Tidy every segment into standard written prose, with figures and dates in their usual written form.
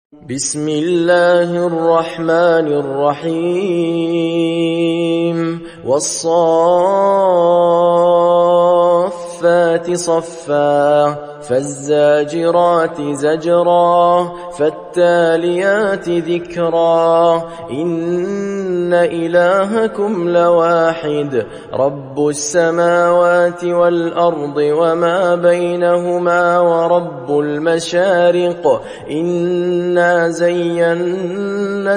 بسم الله الرحمن الرحيم والصافات صفا فالزاجرات زجرا فالتاليات ذكرا إن إلهكم لواحد رب السماوات والأرض وما بينهما ورب المشارق إنا زينا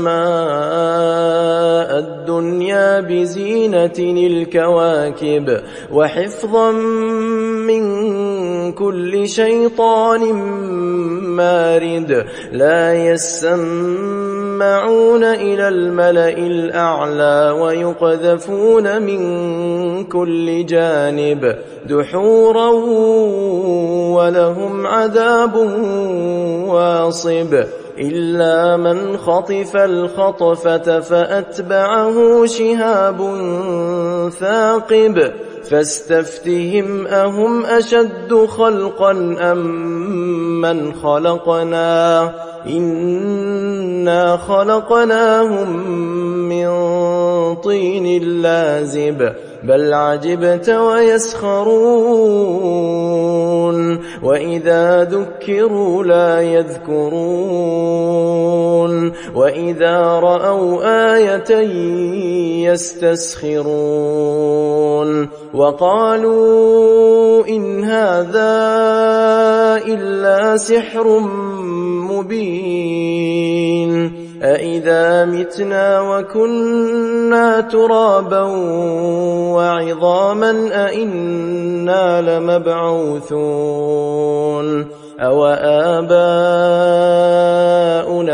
السماء الدنيا بزينة الكواكب وحفظا من كل شيطان مارد لا يسمعون إلى الملأ الأعلى ويقذفون من كل جانب دحورا ولهم عذاب واصب إلا من خطف الخطفة فأتبعه شهاب ثاقب فاستفتهم أهم أشد خلقا أم من خلقنا إنا خلقناهم من طين لازب بل عجبت ويسخرون وإذا ذكروا لا يذكرون وإذا رأوا آية يستسخرون وقالوا إن هذا إلا سحر مبين أإذا متنا وكنا ترابا وعظاما أإنا لمبعوثون أو آباؤنا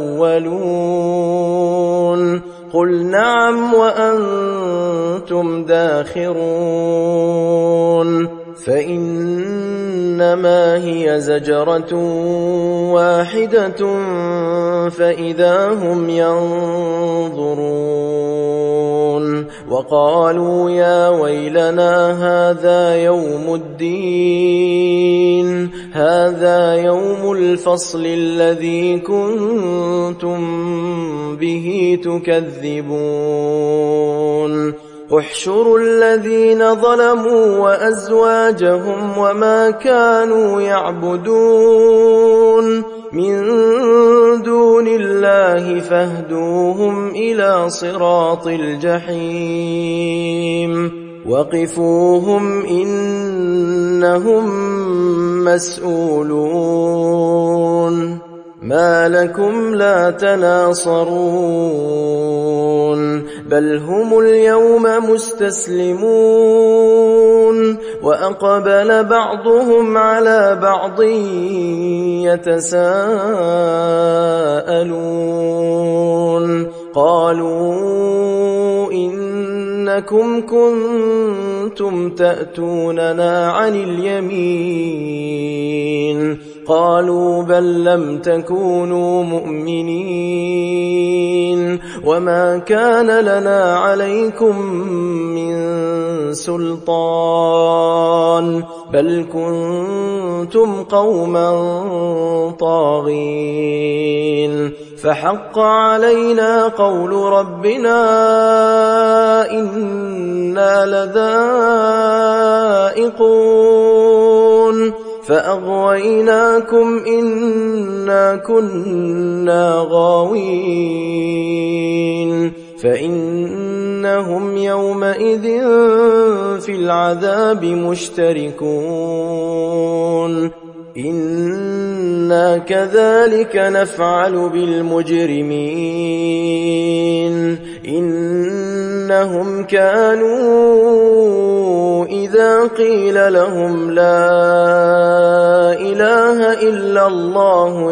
الأولون قل نعم وأنتم داخرون فإنما هي زجرة واحدة فإذا هم ينظرون وقالوا يا ويلنا هذا يوم الدين هذا يوم الفصل الذي كنتم به تكذبون احشروا الذين ظلموا وأزواجهم وما كانوا يعبدون من دون الله فاهدوهم إلى صراط الجحيم وقفوهم إنهم مسؤولون ما لكم لا تناصرون بل هم اليوم مستسلمون وأقبل بعضهم على بعض يتساءلون قالوا إنكم كنتم تأتوننا عن اليمين قالوا بل لم تكونوا مؤمنين وما كان لنا عليكم من سلطان بل كنتم قوما طاغين فحق علينا قول ربنا إنا لذائقون فأغويناكم إنا كنا غاوين فإنهم يومئذ في العذاب مشتركون إنا كذلك نفعل بالمجرمين إنهم كانوا إذا قيل لهم لا إله إلا الله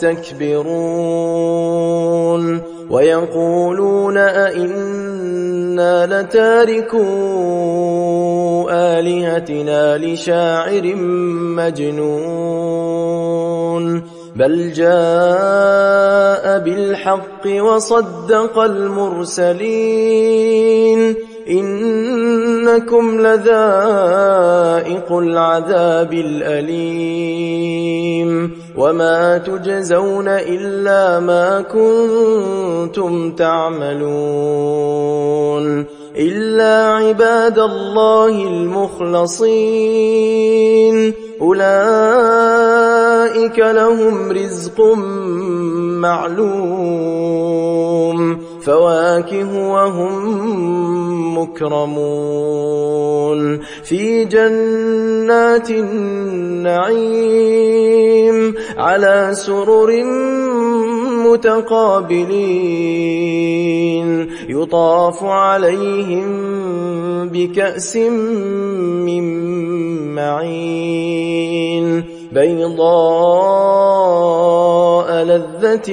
يستكبرون ويقولون أئنا لتاركو آلهتنا لشاعر مجنون بل جاء بالحق وصدق المرسلين إنكم لذائق العذاب الأليم وما تجزون إلا ما كنتم تعملون إلا عباد الله المخلصين أولئك لهم رزق معلوم فواكه وهم مكرمون في جنات النعيم على سرر متقابلين يطاف عليهم بكأس من معين بيضاء لذة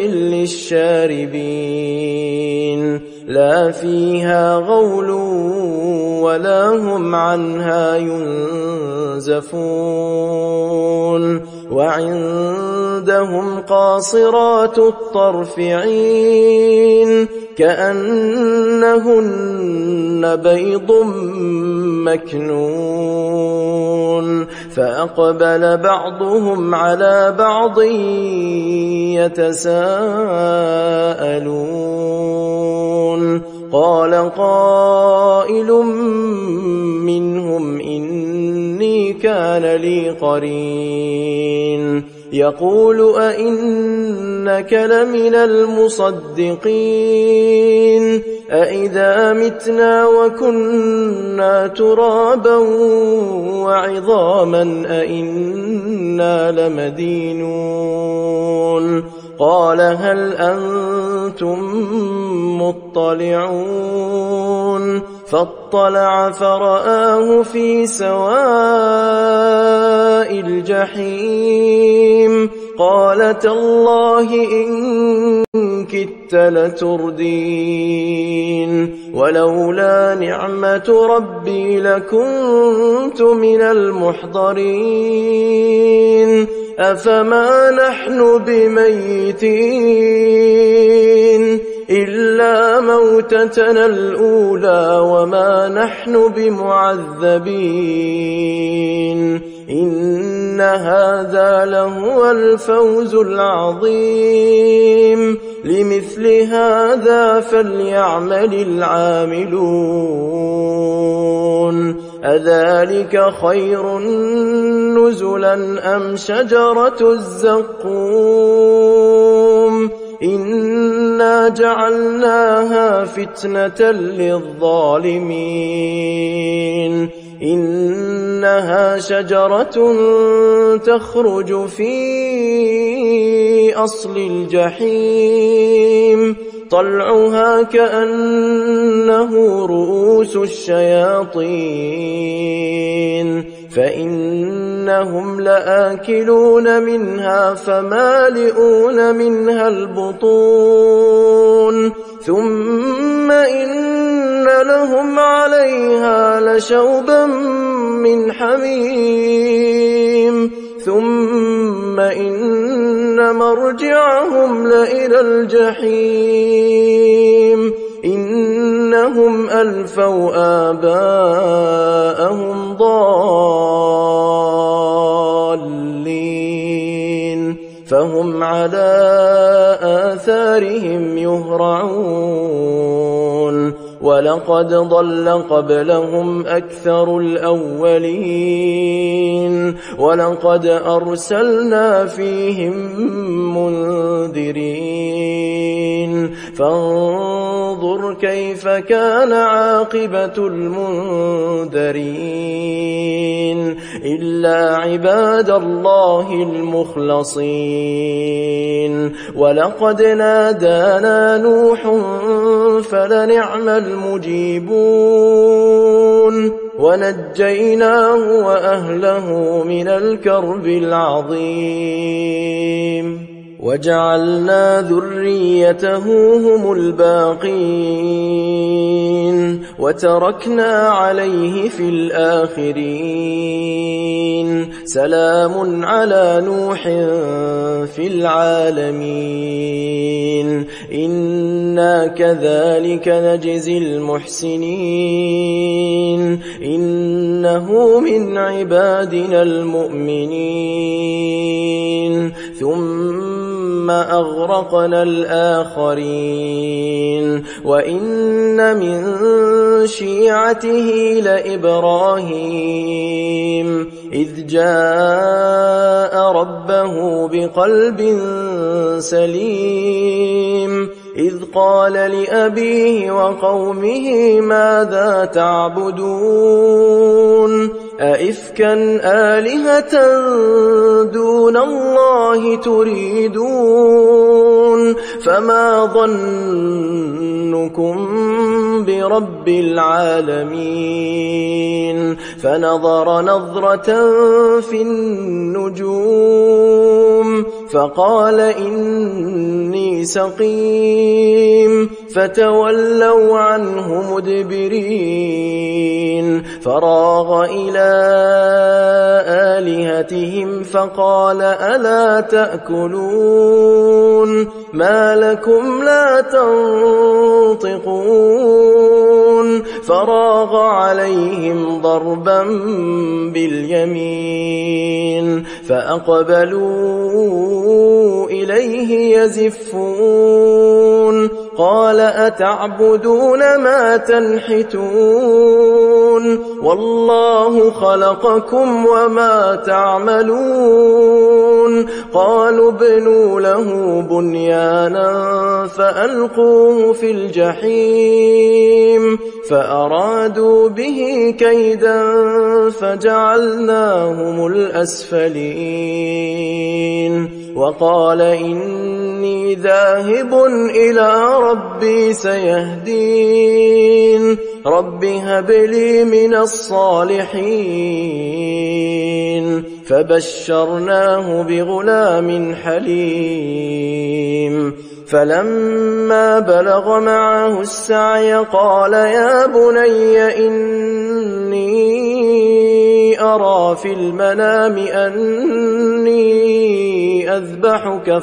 للشاربين لا فيها غول ولا هم عنها ينزفون وعندهم قاصرات الطرف عين كأنهن بيض مكنون فأقبل بعضهم على بعض يتساءلون قال قائل منهم إني كان لي قرين يقول أئنك لمن المصدقين أئذا متنا وكنا ترابا وعظاما أئنا لمدينون قال هل أنتم مطلعون فاطلع فرآه في سواء الجحيم قال تالله إن كدت لتردين ولولا نعمة ربي لكنت من المحضرين أفما نحن بميتين إلا موتتنا الأولى وما نحن بمعذبين إن هذا لهو الفوز العظيم لمثل هذا فليعمل العاملون أذلك خير نزلا أم شجرة الزقوم إنا جعلناها فتنة للظالمين إنها شجرة تخرج في أصل الجحيم طلعها كأنه رؤوس الشياطين فإنهم لآكلون منها فمالئون منها البطون ثم إن لهم عليها لشوبا من حميم ثم إن مرجعهم لإلى الجحيم إنهم ألفوا آباءهم ضالين فهم على آثارهم يهرعون ولقد ضل قبلهم أكثر الأولين ولقد أرسلنا فيهم منذرين فانظر كيف كان عاقبة المنذرين إلا عباد الله المخلصين ولقد نادانا نوح فلنعم المجيبون ونجيناه وأهله من الكرب العظيم وجعلنا ذريته هم الباقين وتركنا عليه في الآخرين سلام على نوح في العالمين إنا كذلك نجزي المحسنين إنه من عبادنا المؤمنين ثم أغرقنا الآخرين وإن من شيعته لإبراهيم إذ جاء ربه بقلب سليم إذ قال لأبيه وقومه ماذا تعبدون أئفكا آلهة دون الله تريدون فما ظنكم برب العالمين فنظر نظرة في النجوم فقال إني سقيم فتولوا عنه مدبرين فراغ إلى آلهتهم فقال ألا تأكلون ما لكم لا تنطقون فراغ عليهم ضربا باليمين فأقبلوا إليه يزفون قال أتعبدون ما تنحتون والله خلقكم وما تعملون قالوا ابنوا له بنيانا فألقوه في الجحيم فأرادوا به كيدا فجعلناهم الأسفلين وقال إني ذاهب إلى ربي سيهدين رب هب لي من الصالحين فبشرناه بغلام حليم فلما بلغ معه السعي قال يا بني إني أرى في المنام أني أذبحك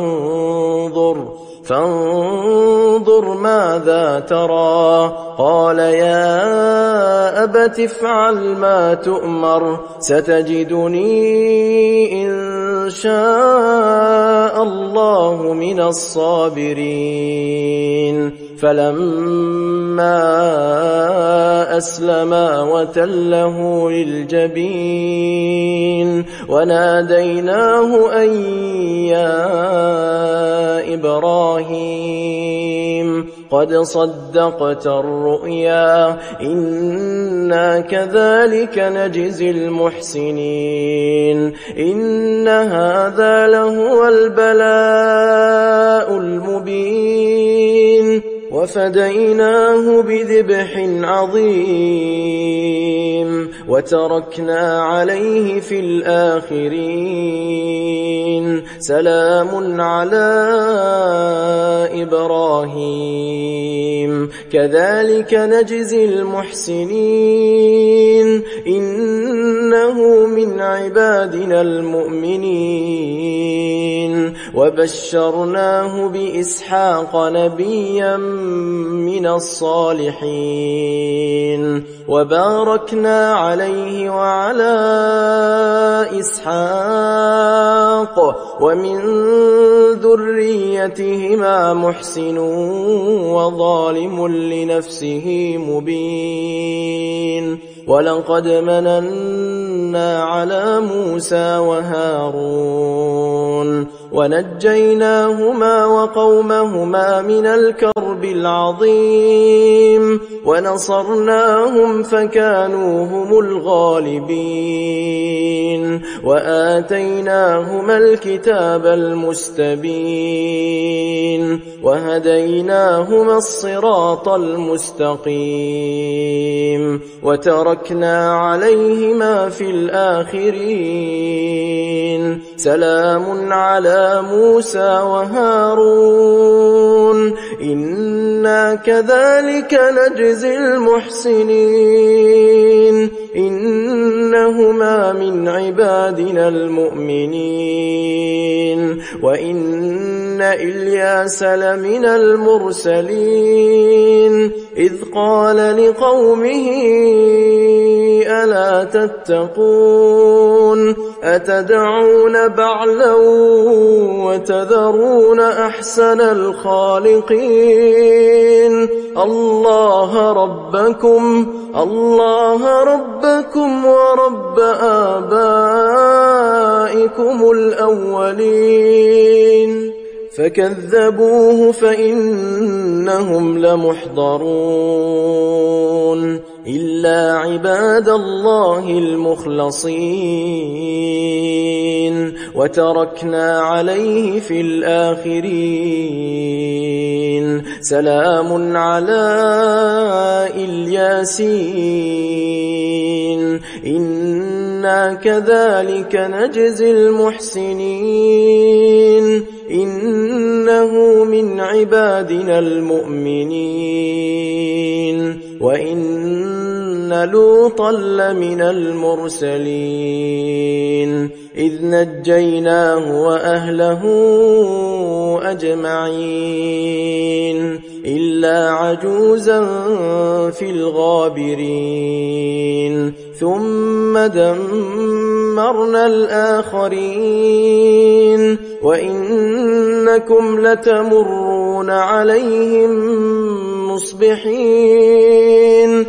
فانظر ماذا ترى قال يا أبت افعل ما تؤمر ستجدني إن شاء الله من الصابرين فلما أسلما وتله للجبين وناديناه أن يا إبراهيم قد صدقت الرؤيا إنا كذلك نجزي المحسنين إن هذا لهو البلاء المبين وفديناه بذبح عظيم وتركنا عليه في الآخرين سلام على إبراهيم كذلك نجزي المحسنين إنه من عبادنا المؤمنين وبشرناه بإسحاق نبيا من الصالحين وباركنا عليه وعلى إسحاق ومن ذريتهما محسن وظالم لنفسه مبين ولقد مننا على موسى وهارون ونجيناهما وقومهما من الكرب العظيم ونصرناهم فكانوا هم الغالبين وآتيناهما الكتاب المستبين وهديناهما الصراط المستقيم وتركنا عليهما في الآخرين سلام على موسى وهارون إنا كذلك نجزي المحسنين إنهما من عبادنا المؤمنين وإن إلياس لمن المرسلين إذ قال لقومه ألا تتقون أتدعون بعلا وتذرون أحسن الخالقين الله ربكم ورب آبائكم الأولين فكذبوه فإنهم لمحضرون إلا عباد الله المخلصين وتركنا عليه في الآخرين سلام على الياسين إنا كذلك نجزي المحسنين إنه من عبادنا المؤمنين وإن لوطا لمن المرسلين إذ نجيناه وأهله أجمعين إلا عجوزا في الغابرين ثم دمرنا الآخرين وإنكم لتمرون عليهم مصبحين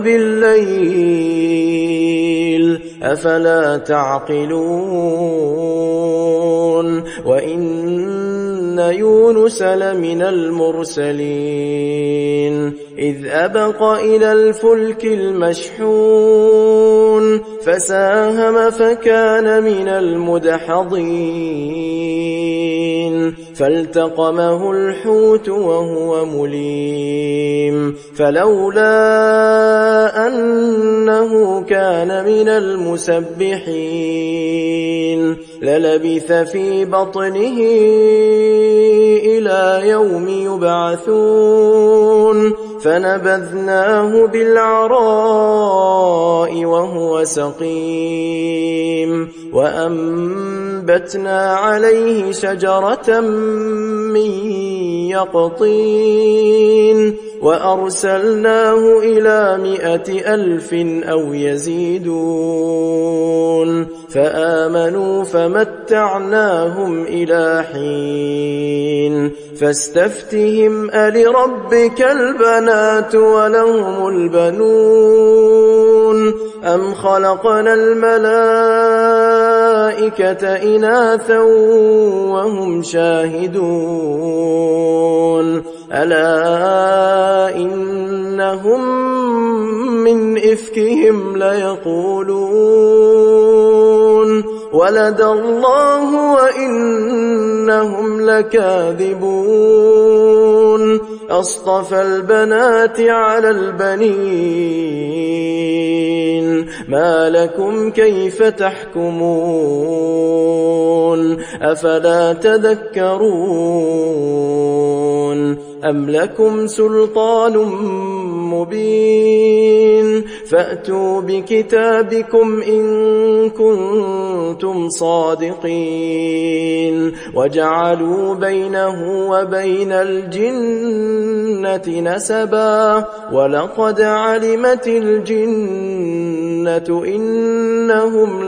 وبالليل أفلا تعقلون وإن يونس لمن المرسلين إذ أبق إلى الفلك المشحون فساهم فكان من المدحضين فالتقمه الحوت وهو مليم فلولا أنه كان من المسبحين للبث في بطنه إلى يوم يبعثون فنبذناه بالعراء وهو سقيم وأنبتنا عليه شجرة من يقطين وأرسلناه إلى 100,000 أو يزيدون فآمنوا فمتعناهم إلى حين فاستفتهم ألربك البنات ولهم البنون أم خلقنا الملائكة إناثا وهم شاهدون ألا إنهم من إفكهم ليقولون ولد الله وإنهم لكاذبون أصطفى البنات على البنين ما لكم كيف تحكمون أفلا تذكرون أم لكم سلطان مبين فأتوا بكتابكم إن كنتم صادقين وجعلوا بينه وبين الجنة نسبا ولقد علمت الجنة إنهم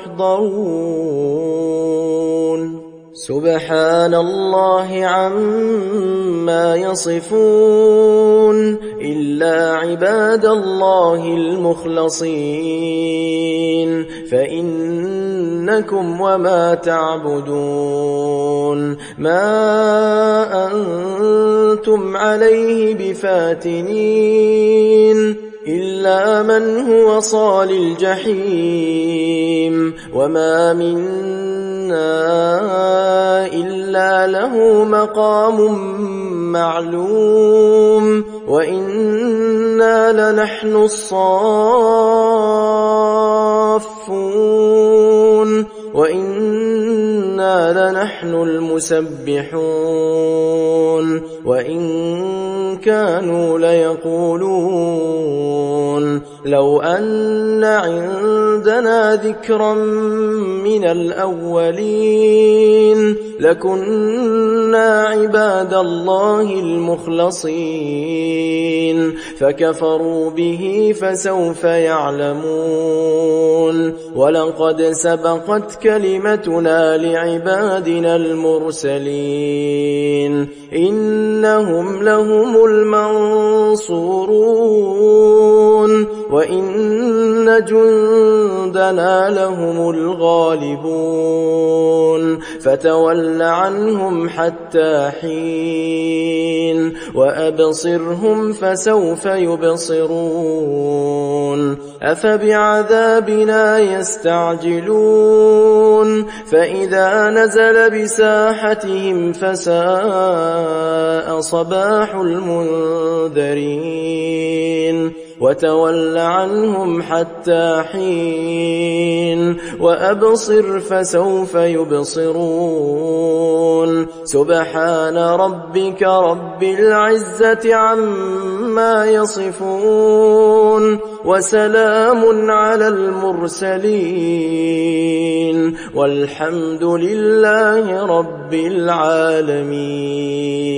لمحضرون سبحان الله عما يصفون إلا عباد الله المخلصين فإنكم وما تعبدون ما أنتم عليه بفاتنين إلا من هو صال الجحيم وما منا إلا له مقام معلوم وإنا لنحن الصافون وإنا لنحن المسبحون وإن كانوا ليقولون لو أن عندنا عندنا ذكرا من الأولين لكنا عباد الله المخلصين فكفروا به فسوف يعلمون ولقد سبقت كلمتنا لعبادنا المرسلين إنهم لهم المنصورون وإن جندنا لهم الغالبون فتول عنهم حتى حين وأبصرهم فسوف يبصرون أفبعذابنا يستعجلون فإذا نزل بساحتهم فساء صباح المنذرين وتول عنهم حتى حين وأبصر فسوف يبصرون سبحان ربك رب العزة عما يصفون وسلام على المرسلين والحمد لله رب العالمين.